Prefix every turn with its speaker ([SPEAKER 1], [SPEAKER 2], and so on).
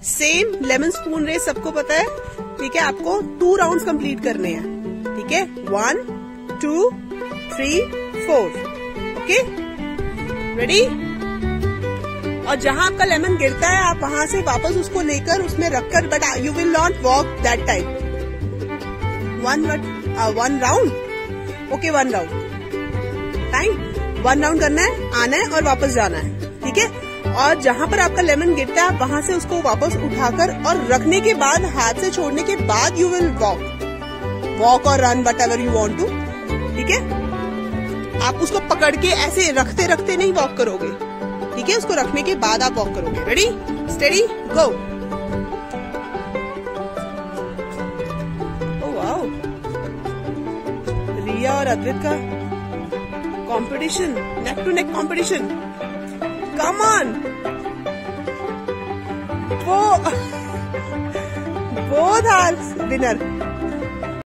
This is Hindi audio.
[SPEAKER 1] सेम लेमन स्पून रेस सबको पता है, ठीक है। आपको 2 राउंड्स कंप्लीट करने हैं, ठीक है। 1 2 3 4, ओके, रेडी। और जहां आपका लेमन गिरता है आप वहां से वापस उसको लेकर उसमें रखकर, but you will not walk that time. 1 round, okay, 1 round time, 1 round करना है, आना है और वापस जाना है, ठीक है। और जहां पर आपका लेमन गिरता है आप वहां से उसको वापस उठाकर और रखने के बाद, हाथ से छोड़ने के बाद यू विल वॉक और run, whatever you want to, ठीक है। आप उसको पकड़ के ऐसे रखते रखते नहीं वॉक करोगे, ठीक है। उसको रखने के बाद आप वॉक करोगे। Ready, steady, go. Oh wow, Riya और अद्वित का competition, neck to neck competition, come on. Both are winner.